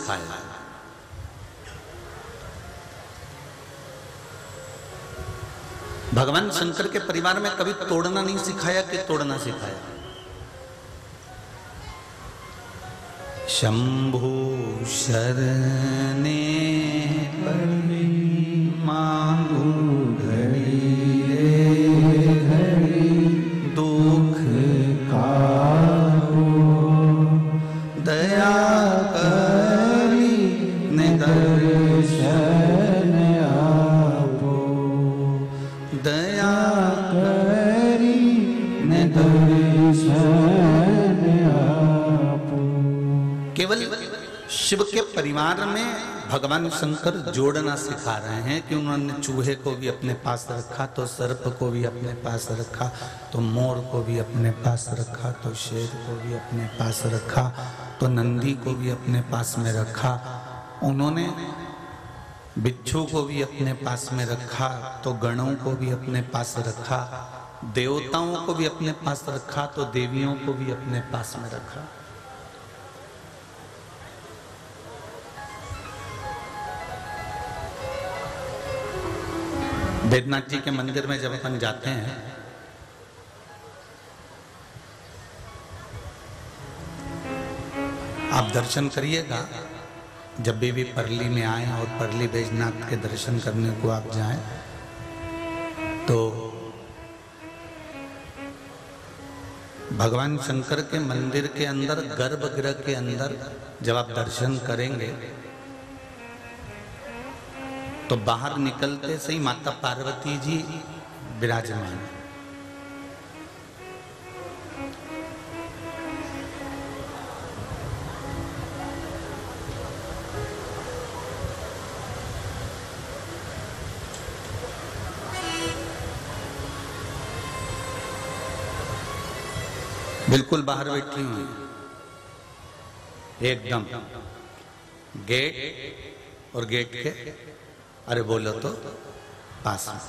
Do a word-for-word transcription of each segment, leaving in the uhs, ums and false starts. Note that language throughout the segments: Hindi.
सिखाया। भगवान शंकर के परिवार में कभी तोड़ना नहीं सिखाया कि तोड़ना सिखाया। शंभु शरणे पड़े मांगू घड़ी रे घड़ी दुख कारो दया करी ने दर्शन आपो दया करी ने दर्शन आपो। केवल शिव के परिवार में भगवान शंकर जोड़ना सिखा रहे हैं कि उन्होंने चूहे को भी अपने पास रखा तो सर्प को भी अपने पास रखा तो मोर को भी अपने पास रखा तो शेर को भी अपने पास रखा तो नंदी को भी अपने पास में रखा। उन्होंने बिच्छू को भी अपने पास में रखा तो गणों को भी अपने पास रखा, देवताओं को भी अपने पास रखा तो देवियों को भी अपने पास में रखा। बैद्यनाथ जी के मंदिर में जब अपन जाते हैं आप दर्शन करिएगा, जब भी भी परली में आए और परली बैजनाथ के दर्शन करने को आप जाएं तो भगवान शंकर के मंदिर के अंदर गर्भगृह के अंदर जब आप दर्शन करेंगे तो बाहर निकलते से ही माता पार्वती जी विराजमान। बिल्कुल बाहर बैठी हुई एकदम गेट और गेट के अरे बोलो तो पास में।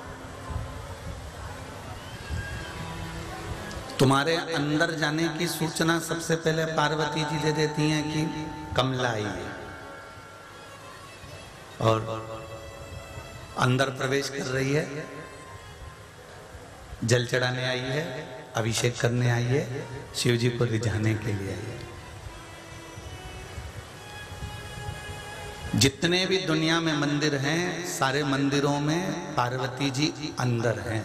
तुम्हारे अंदर जाने की सूचना सबसे पहले पार्वती जी दे देती हैं कि कमला आई है और अंदर प्रवेश कर रही है, जल चढ़ाने आई है, अभिषेक करने आई है, शिव जी को रिझाने के लिए आई है। जितने भी दुनिया में मंदिर हैं सारे मंदिरों में पार्वती जी अंदर हैं।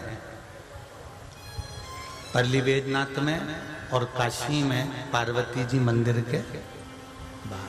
परली बैजनाथ में और काशी में पार्वती जी मंदिर के बाहर।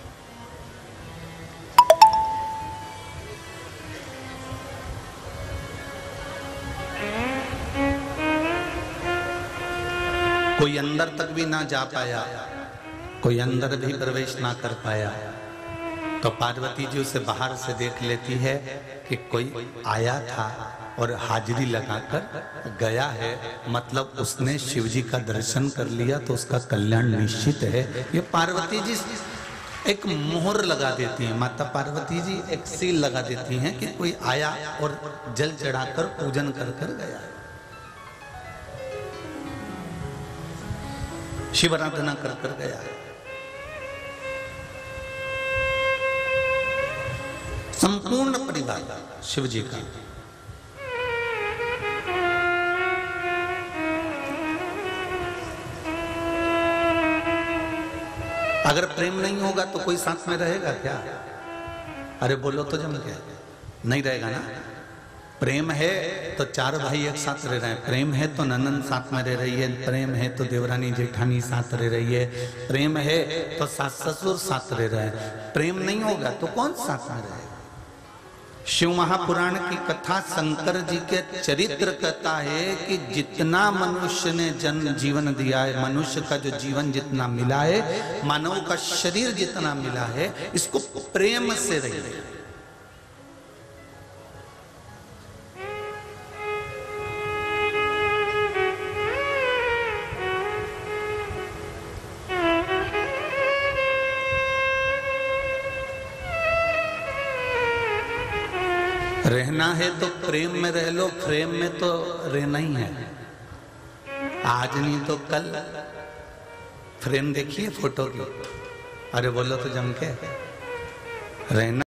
कोई अंदर तक भी ना जा पाया, कोई अंदर भी प्रवेश ना कर पाया तो पार्वती जी उसे बाहर से देख लेती है कि कोई आया था और हाजिरी लगाकर गया है, मतलब उसने शिव जी का दर्शन कर लिया तो उसका कल्याण निश्चित है। ये पार्वती जी एक मोहर लगा देती हैं, माता पार्वती जी एक सील लगा देती हैं कि कोई आया और जल चढ़ाकर पूजन कर कर गया है, शिव आराधना कर कर गया है। संपूर्ण परिवार शिव जी का। अगर प्रेम नहीं होगा तो कोई साथ में रहेगा क्या? अरे बोलो तो जम के नहीं रहेगा ना। प्रेम है तो चार भाई एक साथ रह रहे हैं, प्रेम है तो ननन साथ में रह रही है, प्रेम है तो देवरानी जेठानी साथ रह रही है, प्रेम है तो सास ससुर साथ रह रहे हैं। प्रेम नहीं होगा तो कौन साथ में रहेगा? शिव महापुराण की कथा शंकर जी के चरित्र कहता है कि जितना मनुष्य ने जन्म जीवन दिया है, मनुष्य का जो जीवन जितना मिला है, मानव का शरीर जितना मिला है, इसको प्रेम से रहिए। रहना है तो प्रेम में रह लो, प्रेम में तो रहना ही है। आज नहीं तो कल फ्रेम देखिए फोटो की, अरे बोलो तो जम के, रहना